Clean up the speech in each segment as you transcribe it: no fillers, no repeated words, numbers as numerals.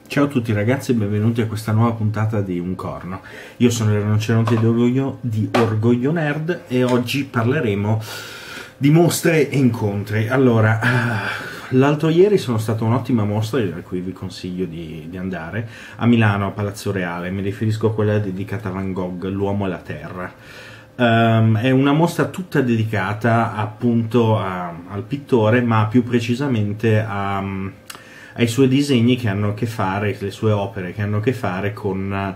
Ciao a tutti ragazzi e benvenuti a questa nuova puntata di Un Corno. Io sono il rinoceronte di Orgoglio Nerd e oggi parleremo di mostre e incontri. Allora, l'altro ieri sono stata un'ottima mostra a cui vi consiglio di andare, a Milano, a Palazzo Reale. Mi riferisco a quella dedicata a Van Gogh, L'uomo e la terra. È una mostra tutta dedicata appunto al pittore, ma più precisamente ai suoi disegni che hanno a che fare, le sue opere che hanno a che fare con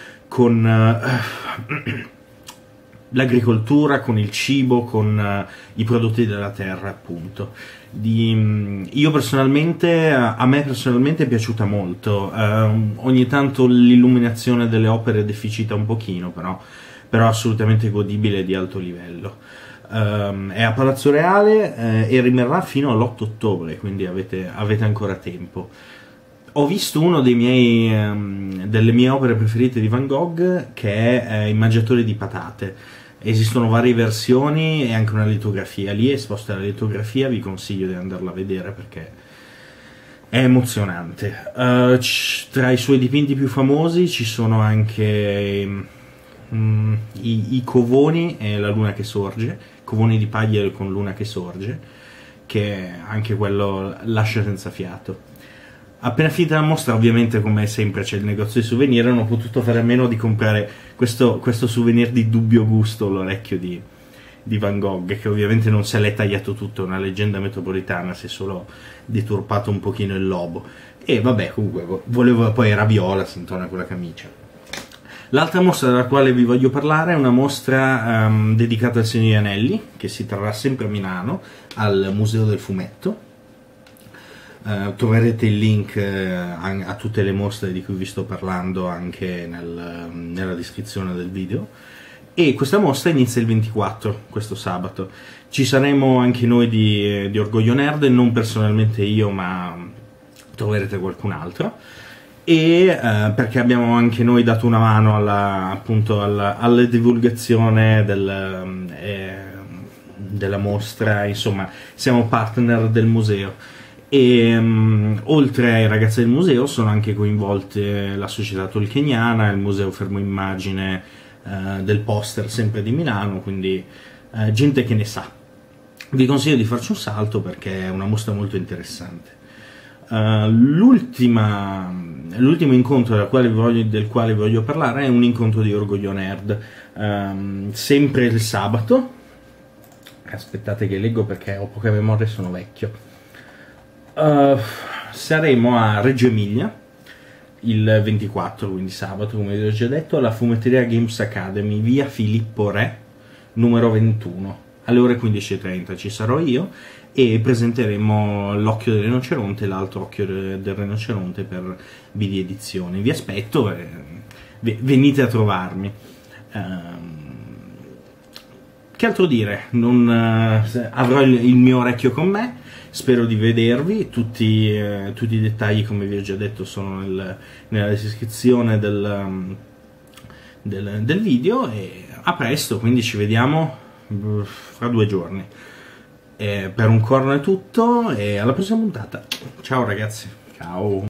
l'agricoltura, con il cibo, con i prodotti della terra, appunto. Io personalmente, a me personalmente è piaciuta molto. Ogni tanto l'illuminazione delle opere deficita un pochino, però assolutamente godibile e di alto livello. È a Palazzo Reale e rimarrà fino all'8 ottobre, quindi avete ancora tempo. Ho visto uno delle mie opere preferite di Van Gogh, che è Il mangiatore di patate. Esistono varie versioni e anche una litografia. Lì è esposta la litografia, vi consiglio di andarla a vedere perché è emozionante. Tra i suoi dipinti più famosi ci sono anche i covoni e la luna che sorge, covoni di paglia con luna che sorge, che anche quello lascia senza fiato. Appena finita la mostra, ovviamente, come sempre c'è il negozio di souvenir, non ho potuto fare a meno di comprare questo souvenir di dubbio gusto, l'orecchio di Van Gogh, che ovviamente non se l'è tagliato tutto, è una leggenda metropolitana, si è solo deturpato un pochino il lobo. E vabbè, comunque volevo, poi era viola, si intona con la camicia. L'altra mostra della quale vi voglio parlare è una mostra dedicata al Signore degli Anelli, che si terrà sempre a Milano, al Museo del Fumetto. Troverete il link a tutte le mostre di cui vi sto parlando anche nella descrizione del video. E questa mostra inizia il 24, questo sabato. Ci saremo anche noi di Orgoglio Nerd, non personalmente io, ma troverete qualcun altro. E perché abbiamo anche noi dato una mano alla divulgazione della mostra, insomma siamo partner del museo. E oltre ai ragazzi del museo sono anche coinvolte la società tolkieniana, il museo Fermo Immagine del poster sempre di Milano, quindi gente che ne sa. Vi consiglio di farci un salto perché è una mostra molto interessante. L'ultimo incontro del quale voglio parlare è un incontro di Orgoglio Nerd, sempre il sabato. Aspettate che leggo perché ho poca memoria e sono vecchio. Saremo a Reggio Emilia il 24, quindi sabato, come vi ho già detto, alla fumetteria Games Academy, via Filippo Re, numero 21. Alle ore 15:30 ci sarò io e presenteremo L'Occhio del Rinoceronte e L'Altro Occhio del Rinoceronte per BD Edizioni. Vi aspetto e venite a trovarmi. Che altro dire? Avrò il mio orecchio con me, spero di vedervi. Tutti i dettagli, come vi ho già detto, sono nella descrizione del video. E a presto, quindi ci vediamo fra 2 giorni. Per Un Corno è tutto e alla prossima puntata. Ciao ragazzi, ciao.